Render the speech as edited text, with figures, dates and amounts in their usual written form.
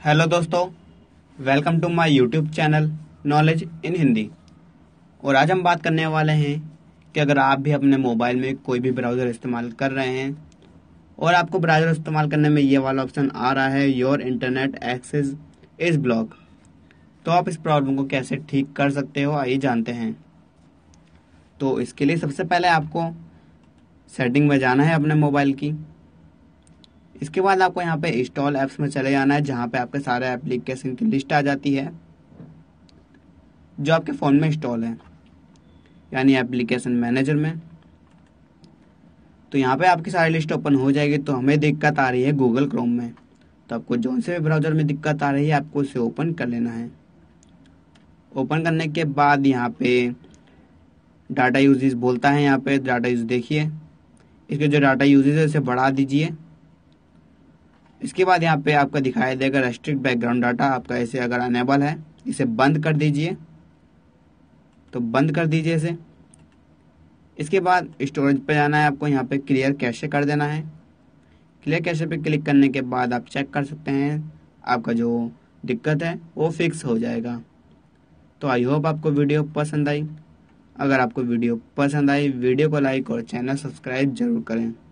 Hello दोस्तों, welcome to my YouTube channel Knowledge in Hindi. और आज हम बात करने वाले हैं कि अगर आप भी अपने मोबाइल में कोई भी ब्राउज़र इस्तेमाल कर रहे हैं और आपको ब्राउज़र इस्तेमाल करने में ये वाला ऑप्शन आ रहा है, your internet access is block, तो आप इस प्रॉब्लम को कैसे ठीक कर सकते हो, आइए जानते हैं। तो इसके लिए सबसे पहले आपको सेटिंग में जाना है अपने मोबाइल की। इसके बाद आपको यहाँ पे इंस्टॉल ऐप्स में चले जाना है, जहाँ पे आपके सारे एप्लीकेशन की लिस्ट आ जाती है जो आपके फ़ोन में इंस्टॉल है, यानी एप्लीकेशन मैनेजर में। तो यहाँ पे आपकी सारी लिस्ट ओपन हो जाएगी। तो हमें दिक्कत आ रही है गूगल क्रोम में, तो आपको जौन से भी ब्राउज़र में दिक्कत आ रही है आपको उसे ओपन कर लेना है। ओपन करने के बाद यहाँ पे डाटा यूजेस बोलता है, यहाँ पे डाटा यूज देखिए, इसके जो डाटा यूजेस है उसे बढ़ा दीजिए। इसके बाद यहाँ पे आपका दिखाई देगा रेस्ट्रिक्ट बैकग्राउंड डाटा, आपका ऐसे अगर अनेबल है इसे बंद कर दीजिए, तो बंद कर दीजिए इसे। इसके बाद स्टोरेज पे जाना है आपको, यहाँ पे क्लियर कैशे कर देना है। क्लियर कैशे पे क्लिक करने के बाद आप चेक कर सकते हैं आपका जो दिक्कत है वो फिक्स हो जाएगा। तो आई होप आपको वीडियो पसंद आई। अगर आपको वीडियो पसंद आई, वीडियो को लाइक और चैनल सब्सक्राइब जरूर करें।